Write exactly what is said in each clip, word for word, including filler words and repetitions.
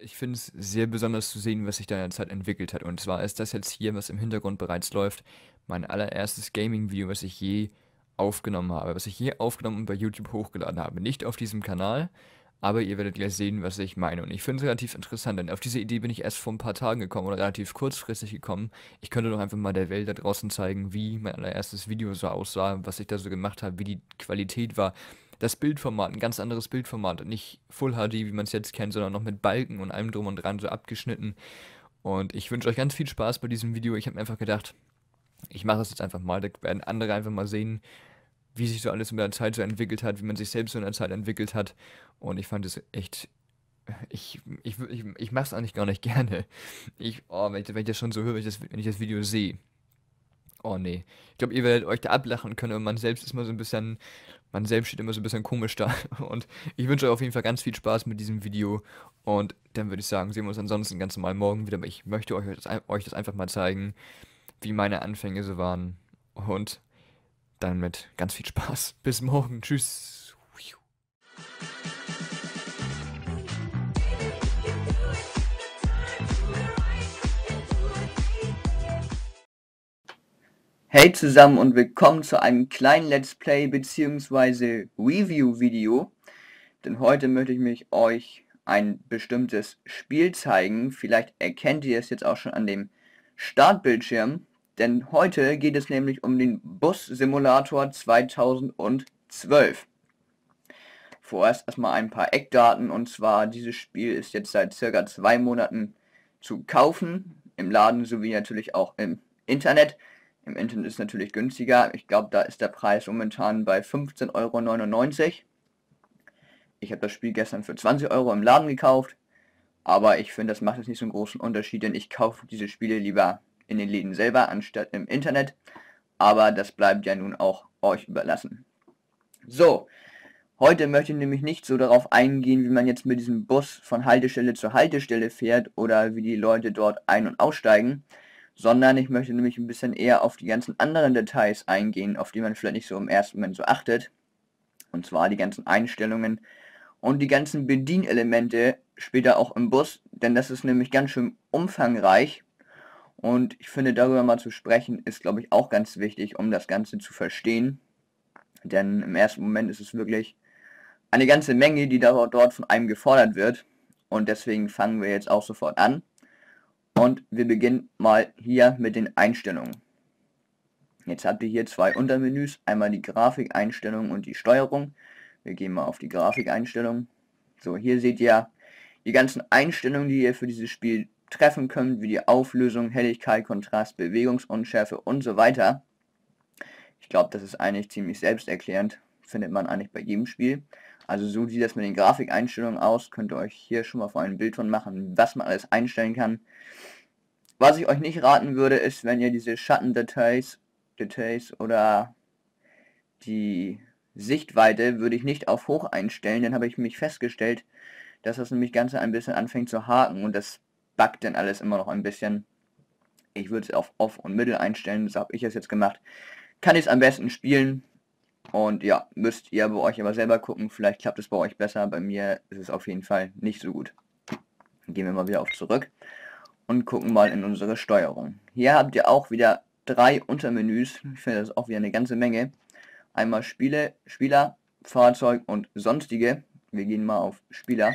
ich finde es sehr besonders zu sehen, was sich da in der Zeit entwickelt hat. Und zwar ist das jetzt hier, was im Hintergrund bereits läuft, mein allererstes Gaming-Video, was ich je aufgenommen habe, was ich je aufgenommen und bei YouTube hochgeladen habe. Nicht auf diesem Kanal, aber ihr werdet gleich sehen, was ich meine. Und ich finde es relativ interessant, denn auf diese Idee bin ich erst vor ein paar Tagen gekommen oder relativ kurzfristig gekommen. Ich könnte doch einfach mal der Welt da draußen zeigen, wie mein allererstes Video so aussah, was ich da so gemacht habe, wie die Qualität war. Das Bildformat, ein ganz anderes Bildformat, nicht Full H D, wie man es jetzt kennt, sondern noch mit Balken und allem drum und dran so abgeschnitten. Und ich wünsche euch ganz viel Spaß bei diesem Video. Ich habe mir einfach gedacht, ich mache es jetzt einfach mal, da werden andere einfach mal sehen, wie sich so alles in der Zeit so entwickelt hat, wie man sich selbst so in der Zeit entwickelt hat. Und ich fand es echt, ich, ich, ich, ich mache es eigentlich gar nicht gerne. Ich, oh, wenn ich, wenn ich das schon so höre, wenn ich das, wenn ich das Video sehe. Oh nee. Ich glaube, ihr werdet euch da ablachen können, und man selbst ist immer so ein bisschen, man selbst steht immer so ein bisschen komisch da. Und ich wünsche euch auf jeden Fall ganz viel Spaß mit diesem Video. Und dann würde ich sagen, sehen wir uns ansonsten ganz normal morgen wieder. Aber ich möchte euch das, ein- euch das einfach mal zeigen, wie meine Anfänge so waren. Und dann mit ganz viel Spaß. Bis morgen. Tschüss. Hey zusammen und willkommen zu einem kleinen Let's Play bzw. Review-Video. Denn heute möchte ich mich euch ein bestimmtes Spiel zeigen. Vielleicht erkennt ihr es jetzt auch schon an dem Startbildschirm. Denn heute geht es nämlich um den Bus Simulator zweitausendzwölf. Vorerst erstmal ein paar Eckdaten, und zwar dieses Spiel ist jetzt seit circa zwei Monaten zu kaufen. Im Laden sowie natürlich auch im Internet. Im Internet ist es natürlich günstiger. Ich glaube, da ist der Preis momentan bei fünfzehn Euro neunundneunzig. Ich habe das Spiel gestern für zwanzig Euro im Laden gekauft. Aber ich finde, das macht jetzt nicht so einen großen Unterschied, denn ich kaufe diese Spiele lieber in den Läden selber anstatt im Internet. Aber das bleibt ja nun auch euch überlassen. So, heute möchte ich nämlich nicht so darauf eingehen, wie man jetzt mit diesem Bus von Haltestelle zu Haltestelle fährt oder wie die Leute dort ein- und aussteigen, sondern ich möchte nämlich ein bisschen eher auf die ganzen anderen Details eingehen, auf die man vielleicht nicht so im ersten Moment so achtet. Und zwar die ganzen Einstellungen und die ganzen Bedienelemente später auch im Bus, denn das ist nämlich ganz schön umfangreich. Und ich finde, darüber mal zu sprechen, ist, glaube ich, auch ganz wichtig, um das Ganze zu verstehen. Denn im ersten Moment ist es wirklich eine ganze Menge, die da dort von einem gefordert wird. Und deswegen fangen wir jetzt auch sofort an. Und wir beginnen mal hier mit den Einstellungen. Jetzt habt ihr hier zwei Untermenüs, einmal die Grafikeinstellung und die Steuerung. Wir gehen mal auf die Grafikeinstellung. So, hier seht ihr die ganzen Einstellungen, die ihr für dieses Spiel treffen könnt, wie die Auflösung, Helligkeit, Kontrast, Bewegungsunschärfe und so weiter. Ich glaube, das ist eigentlich ziemlich selbsterklärend, findet man eigentlich bei jedem Spiel. Also so sieht das mit den Grafikeinstellungen aus, könnt ihr euch hier schon mal vor ein Bild von machen, was man alles einstellen kann. Was ich euch nicht raten würde, ist, wenn ihr diese Schattendetails Details oder die Sichtweite würde ich nicht auf hoch einstellen, dann habe ich mich festgestellt, dass das nämlich Ganze ein bisschen anfängt zu haken und das buggt dann alles immer noch ein bisschen. Ich würde es auf off und mittel einstellen, so habe ich es jetzt gemacht. Kann ich es am besten spielen und ja, müsst ihr bei euch aber selber gucken, vielleicht klappt es bei euch besser, bei mir ist es auf jeden Fall nicht so gut. Gehen wir mal wieder auf zurück und gucken mal in unsere Steuerung. Hier habt ihr auch wieder drei Untermenüs, ich finde das ist auch wieder eine ganze Menge. Einmal Spiele, Spieler, Fahrzeug und sonstige. Wir gehen mal auf Spieler.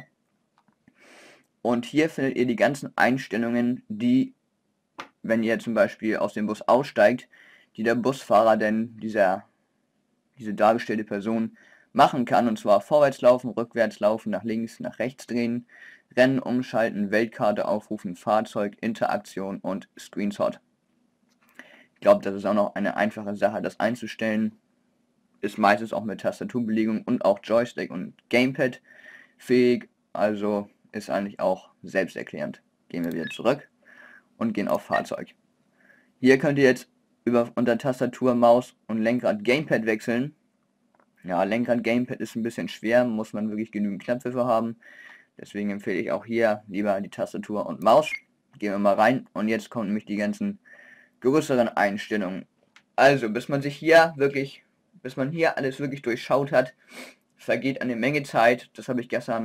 Und hier findet ihr die ganzen Einstellungen, die, wenn ihr zum Beispiel aus dem Bus aussteigt, die der Busfahrer denn, dieser, diese dargestellte Person, machen kann. Und zwar vorwärts laufen, rückwärts laufen, nach links, nach rechts drehen, Rennen umschalten, Weltkarte aufrufen, Fahrzeug, Interaktion und Screenshot. Ich glaube, das ist auch noch eine einfache Sache, das einzustellen. Ist meistens auch mit Tastaturbelegung und auch Joystick und Gamepad fähig, also ist eigentlich auch selbsterklärend. Gehen wir wieder zurück und gehen auf Fahrzeug. Hier könnt ihr jetzt über unter Tastatur, Maus und Lenkrad Gamepad wechseln. Ja, Lenkrad Gamepad ist ein bisschen schwer, muss man wirklich genügend Knöpfe für haben. Deswegen empfehle ich auch hier lieber die Tastatur und Maus. Gehen wir mal rein und jetzt kommen nämlich die ganzen größeren Einstellungen. Also, bis man sich hier wirklich, bis man hier alles wirklich durchschaut hat, vergeht eine Menge Zeit. Das habe ich gestern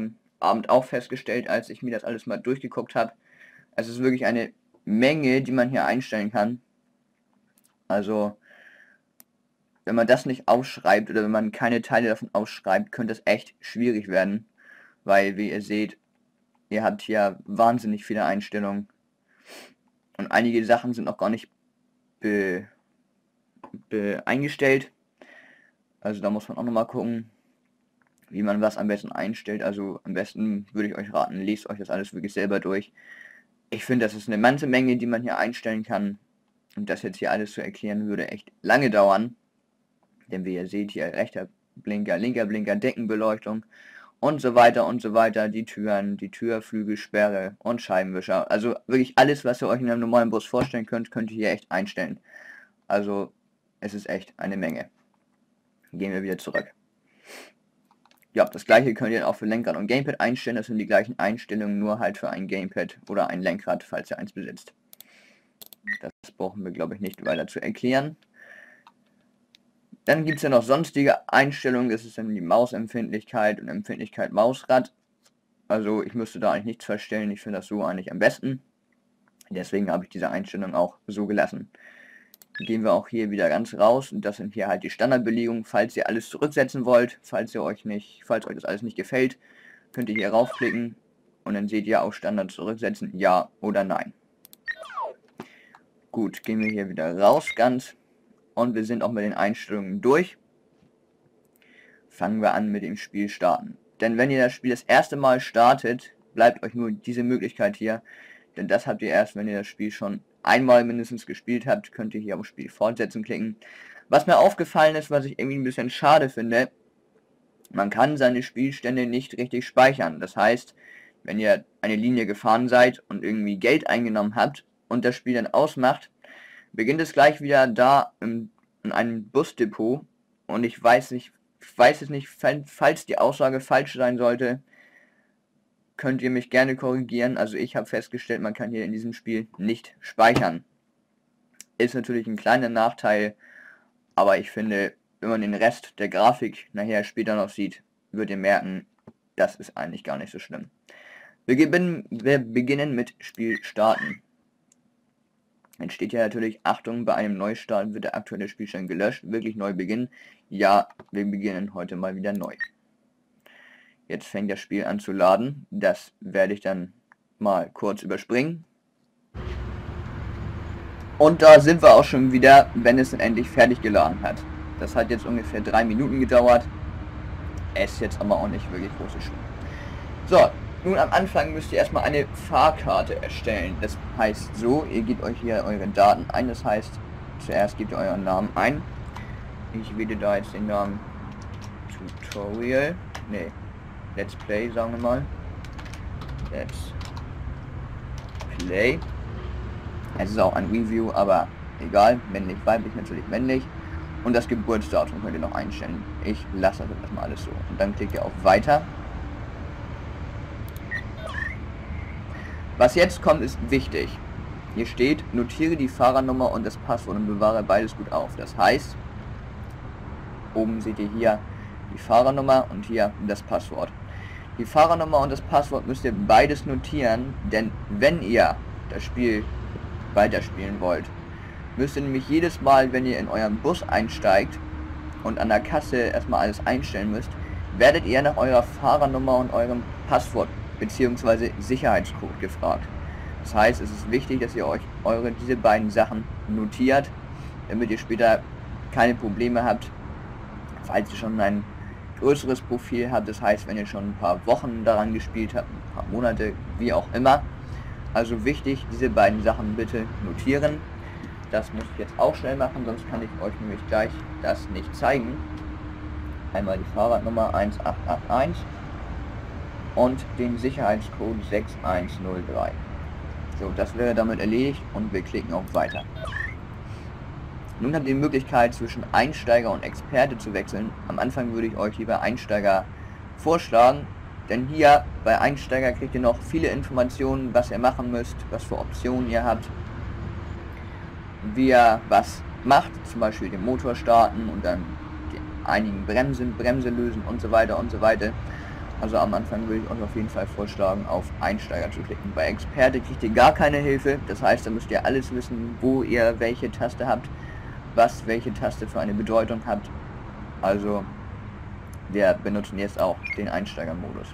Abend auch festgestellt, als ich mir das alles mal durchgeguckt habe. Es ist wirklich eine Menge, die man hier einstellen kann. Also, wenn man das nicht aufschreibt oder wenn man keine Teile davon aufschreibt, könnte es echt schwierig werden. Weil, wie ihr seht, ihr habt hier wahnsinnig viele Einstellungen. Und einige Sachen sind noch gar nicht be, be eingestellt. Also da muss man auch nochmal gucken, wie man was am besten einstellt. Also am besten würde ich euch raten, lest euch das alles wirklich selber durch. Ich finde, das ist eine ganze Menge, die man hier einstellen kann. Und das jetzt hier alles zu erklären, würde echt lange dauern. Denn wie ihr seht, hier rechter Blinker, linker Blinker, Deckenbeleuchtung und so weiter und so weiter. Die Türen, die Türflügelsperre und Scheibenwischer. Also wirklich alles, was ihr euch in einem normalen Bus vorstellen könnt, könnt ihr hier echt einstellen. Also es ist echt eine Menge. Gehen wir wieder zurück. Ja, das gleiche könnt ihr auch für Lenkrad und Gamepad einstellen. Das sind die gleichen Einstellungen, nur halt für ein Gamepad oder ein Lenkrad, falls ihr eins besitzt. Das brauchen wir, glaube ich, nicht weiter zu erklären. Dann gibt es ja noch sonstige Einstellungen. Das ist dann die Mausempfindlichkeit und Empfindlichkeit Mausrad. Also ich müsste da eigentlich nichts verstellen. Ich finde das so eigentlich am besten. Deswegen habe ich diese Einstellung auch so gelassen. Gehen wir auch hier wieder ganz raus und das sind hier halt die Standardbelegungen. Falls ihr alles zurücksetzen wollt, falls ihr euch nicht, falls euch das alles nicht gefällt, könnt ihr hier raufklicken und dann seht ihr auch Standard zurücksetzen, ja oder nein. Gut, gehen wir hier wieder raus ganz und wir sind auch mit den Einstellungen durch. Fangen wir an mit dem Spiel starten. Denn wenn ihr das Spiel das erste Mal startet, bleibt euch nur diese Möglichkeit hier, denn das habt ihr erst, wenn ihr das Spiel schon einmal mindestens gespielt habt, könnt ihr hier auf Spiel fortsetzen klicken. Was mir aufgefallen ist, was ich irgendwie ein bisschen schade finde, man kann seine Spielstände nicht richtig speichern. Das heißt, wenn ihr eine Linie gefahren seid und irgendwie Geld eingenommen habt und das Spiel dann ausmacht, beginnt es gleich wieder da im, in einem Busdepot und ich weiß nicht, ich weiß es nicht, falls die Aussage falsch sein sollte, könnt ihr mich gerne korrigieren. Also ich habe festgestellt, man kann hier in diesem Spiel nicht speichern. Ist natürlich ein kleiner Nachteil, aber ich finde, wenn man den Rest der Grafik nachher später noch sieht, wird ihr merken, das ist eigentlich gar nicht so schlimm. Wir, beginnen, wir beginnen mit Spiel starten. Dann steht ja natürlich, Achtung, bei einem Neustart wird der aktuelle Spielstand gelöscht, wirklich neu beginnen. Ja, wir beginnen heute mal wieder neu. Jetzt fängt das Spiel an zu laden. Das werde ich dann mal kurz überspringen. Und da sind wir auch schon wieder, wenn es dann endlich fertig geladen hat. Das hat jetzt ungefähr drei Minuten gedauert. Es ist jetzt aber auch nicht wirklich große schlimm. So, nun am Anfang müsst ihr erstmal eine Fahrkarte erstellen. Das heißt so, ihr gebt euch hier eure Daten ein. Das heißt, zuerst gebt ihr euren Namen ein. Ich wähle da jetzt den Namen Tutorial. Nee. Let's Play, sagen wir mal. Let's Play. Es ist auch ein Review, aber egal. Männlich, weiblich, natürlich männlich. Und das Geburtsdatum könnt ihr noch einstellen. Ich lasse das erstmal alles so. Und dann klickt ihr auf Weiter. Was jetzt kommt, ist wichtig. Hier steht, notiere die Fahrernummer und das Passwort und bewahre beides gut auf. Das heißt, oben seht ihr hier die Fahrernummer und hier das Passwort. Die Fahrernummer und das Passwort müsst ihr beides notieren, denn wenn ihr das Spiel weiterspielen wollt, müsst ihr nämlich jedes Mal, wenn ihr in euren Bus einsteigt und an der Kasse erstmal alles einstellen müsst, werdet ihr nach eurer Fahrernummer und eurem Passwort bzw. Sicherheitscode gefragt. Das heißt, es ist wichtig, dass ihr euch eure diese beiden Sachen notiert, damit ihr später keine Probleme habt, falls ihr schon ein größeres Profil habt, das heißt, wenn ihr schon ein paar Wochen daran gespielt habt, ein paar Monate, wie auch immer. Also wichtig, diese beiden Sachen bitte notieren. Das muss ich jetzt auch schnell machen, sonst kann ich euch nämlich gleich das nicht zeigen. Einmal die Fahrradnummer eins acht acht eins und den Sicherheitscode sechs eins null drei. So, das wäre damit erledigt und wir klicken auf Weiter. Nun habt ihr die Möglichkeit, zwischen Einsteiger und Experte zu wechseln. Am Anfang würde ich euch lieber Einsteiger vorschlagen, denn hier bei Einsteiger kriegt ihr noch viele Informationen, was ihr machen müsst, was für Optionen ihr habt, wie ihr was macht, zum Beispiel den Motor starten und dann die einigen Bremsen, Bremse lösen und so weiter und so weiter. Also am Anfang würde ich euch auf jeden Fall vorschlagen, auf Einsteiger zu klicken. Bei Experte kriegt ihr gar keine Hilfe, das heißt, da müsst ihr alles wissen, wo ihr welche Taste habt, was welche Taste für eine Bedeutung hat. Also wir benutzen jetzt auch den Einsteigermodus.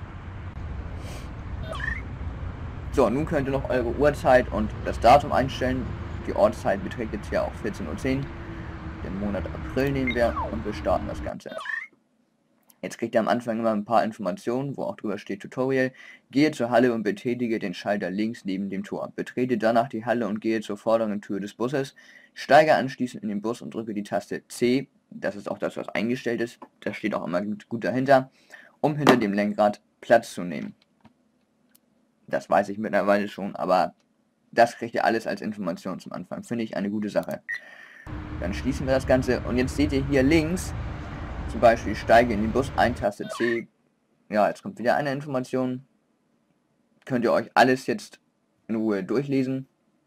So, nun könnt ihr noch eure Uhrzeit und das Datum einstellen. Die Ortszeit beträgt jetzt hier auch vierzehn Uhr zehn. Den Monat April nehmen wir und wir starten das Ganze. Jetzt kriegt ihr am Anfang immer ein paar Informationen, wo auch drüber steht Tutorial. Gehe zur Halle und betätige den Schalter links neben dem Tor. Betrete danach die Halle und gehe zur vorderen Tür des Busses. Steige anschließend in den Bus und drücke die Taste C. Das ist auch das, was eingestellt ist. Das steht auch immer gut, gut dahinter, um hinter dem Lenkrad Platz zu nehmen. Das weiß ich mittlerweile schon, aber das kriegt ihr alles als Information zum Anfang. Finde ich eine gute Sache. Dann schließen wir das Ganze und jetzt seht ihr hier links, zum Beispiel steige in den Bus ein, Taste C. Ja, jetzt kommt wieder eine Information. Könnt ihr euch alles jetzt in Ruhe durchlesen.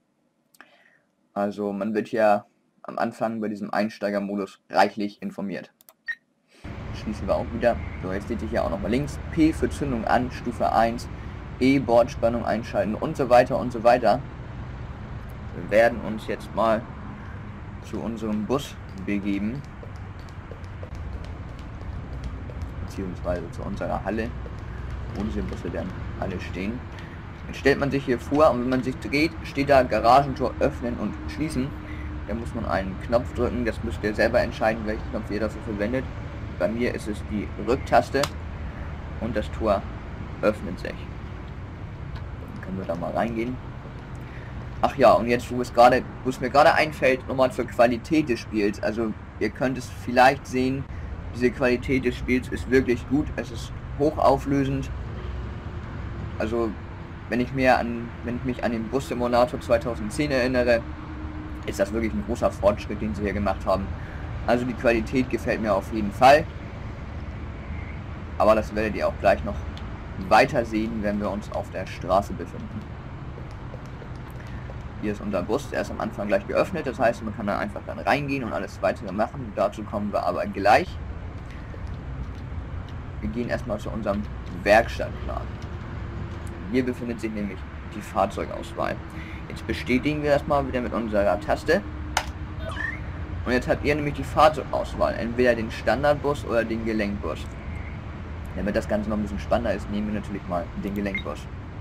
Also man wird ja am Anfang bei diesem Einsteigermodus reichlich informiert. Schließen wir auch wieder. So, jetzt seht ihr hier auch nochmal links. P für Zündung an, Stufe eins. E, Bordspannung einschalten und so weiter und so weiter. Wir werden uns jetzt mal zu unserem Bus begeben. Beziehungsweise zu unserer Halle. Unsere Busse werden alle stehen. Jetzt stellt man sich hier vor und wenn man sich dreht, steht da Garagentor öffnen und schließen. Da muss man einen Knopf drücken, das müsst ihr selber entscheiden, welchen Knopf ihr dafür verwendet. Bei mir ist es die Rücktaste und das Tor öffnet sich. Dann können wir da mal reingehen. Ach ja, und jetzt, wo es gerade, wo es mir gerade einfällt, nochmal zur Qualität des Spiels. Also ihr könnt es vielleicht sehen, diese Qualität des Spiels ist wirklich gut. Es ist hochauflösend. Also wenn ich mir an, wenn ich mich an den Bus Simulator zweitausendzehn erinnere, ist das wirklich ein großer Fortschritt, den sie hier gemacht haben. Also die Qualität gefällt mir auf jeden Fall. Aber das werdet ihr auch gleich noch weiter sehen, wenn wir uns auf der Straße befinden. Hier ist unser Bus, der ist am Anfang gleich geöffnet, das heißt, man kann da einfach dann reingehen und alles weitere machen. Dazu kommen wir aber gleich. Wir gehen erstmal zu unserem Werkstattplan. Hier befindet sich nämlich die Fahrzeugauswahl. Jetzt bestätigen wir das mal wieder mit unserer Taste. Und jetzt habt ihr nämlich die Fahrzeugauswahl, entweder den Standardbus oder den Gelenkbus. Damit das Ganze noch ein bisschen spannender ist, nehmen wir natürlich mal den Gelenkbus.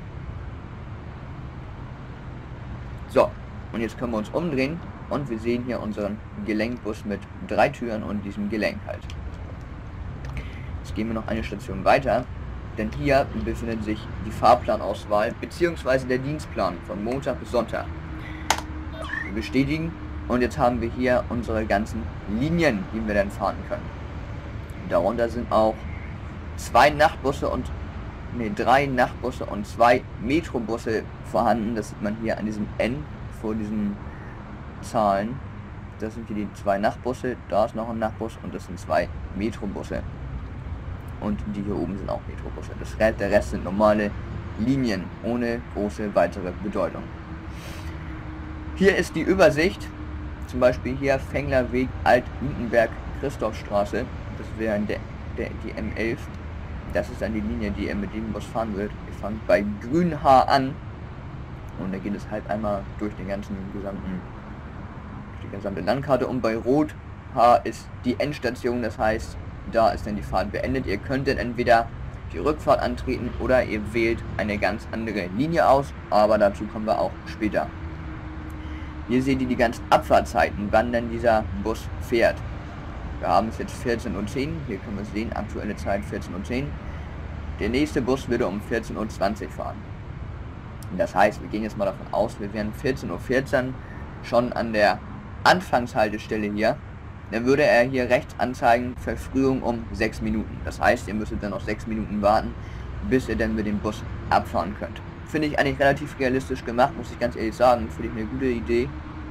So, und jetzt können wir uns umdrehen und wir sehen hier unseren Gelenkbus mit drei Türen und diesem Gelenk halt. Jetzt gehen wir noch eine Station weiter, denn hier befindet sich die Fahrplanauswahl bzw. der Dienstplan von Montag bis Sonntag. Wir bestätigen und jetzt haben wir hier unsere ganzen Linien, die wir dann fahren können. Darunter sind auch zwei Nachtbusse und ne, drei Nachtbusse und zwei Metrobusse vorhanden. Das sieht man hier an diesem N vor diesen Zahlen. Das sind hier die zwei Nachtbusse, da ist noch ein Nachtbus und das sind zwei Metrobusse. Und die hier oben sind auch Metrobusse. Das Rest, der Rest sind normale Linien ohne große weitere Bedeutung. Hier ist die Übersicht. Zum Beispiel hier Fenglerweg, Alt-Gutenberg, Christophstraße. Das wäre der, der, die M elf. Das ist dann die Linie, die er mit dem Bus fahren wird. Wir fangen bei Grünhaar an. Und da geht es halt einmal durch den ganzen gesamten, durch die gesamte Landkarte. Und bei Rothaar ist die Endstation, das heißt, da ist dann die Fahrt beendet. Ihr könntet entweder die Rückfahrt antreten oder ihr wählt eine ganz andere Linie aus, aber dazu kommen wir auch später. Hier seht ihr die ganzen Abfahrtzeiten, wann denn dieser Bus fährt. Wir haben es jetzt vierzehn Uhr zehn, hier können wir es sehen, aktuelle Zeit vierzehn Uhr zehn. Der nächste Bus würde um vierzehn Uhr zwanzig fahren. Das heißt, wir gehen jetzt mal davon aus, wir wären vierzehn Uhr vierzehn schon an der Anfangshaltestelle hier. Dann würde er hier rechts anzeigen, Verfrühung um sechs Minuten. Das heißt, ihr müsstet dann noch sechs Minuten warten, bis ihr dann mit dem Bus abfahren könnt. Finde ich eigentlich relativ realistisch gemacht, muss ich ganz ehrlich sagen. Finde ich eine gute Idee.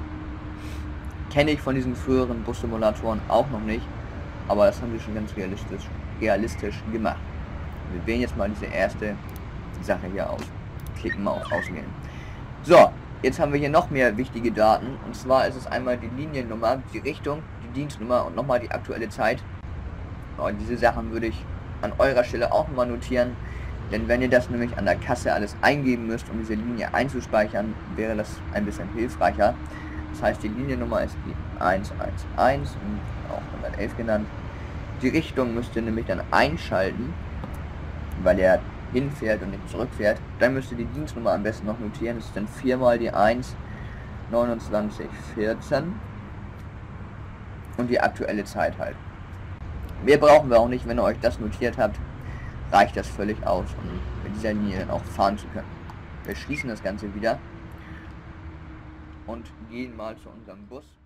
Kenne ich von diesen früheren Bus-Simulatoren auch noch nicht. Aber das haben sie schon ganz realistisch, realistisch gemacht. Wir wählen jetzt mal diese erste Sache hier aus. Klicken mal auf Auswählen. So, jetzt haben wir hier noch mehr wichtige Daten. Und zwar ist es einmal die Liniennummer, die Richtung, die Dienstnummer und nochmal die aktuelle Zeit. Und diese Sachen würde ich an eurer Stelle auch mal notieren, denn wenn ihr das nämlich an der Kasse alles eingeben müsst, um diese Linie einzuspeichern, wäre das ein bisschen hilfreicher. Das heißt, die Liniennummer ist die eins eins eins und auch hundertelf genannt. Die Richtung müsst ihr nämlich dann einschalten, weil er hinfährt und nicht zurückfährt. Dann müsst ihr die Dienstnummer am besten noch notieren. Das ist dann viermal die eins neunundzwanzig vierzehn und die aktuelle Zeit halt. Mehr brauchen wir auch nicht, wenn ihr euch das notiert habt, reicht das völlig aus, um mit dieser Linie dann auch fahren zu können. Wir schließen das Ganze wieder und gehen mal zu unserem Bus.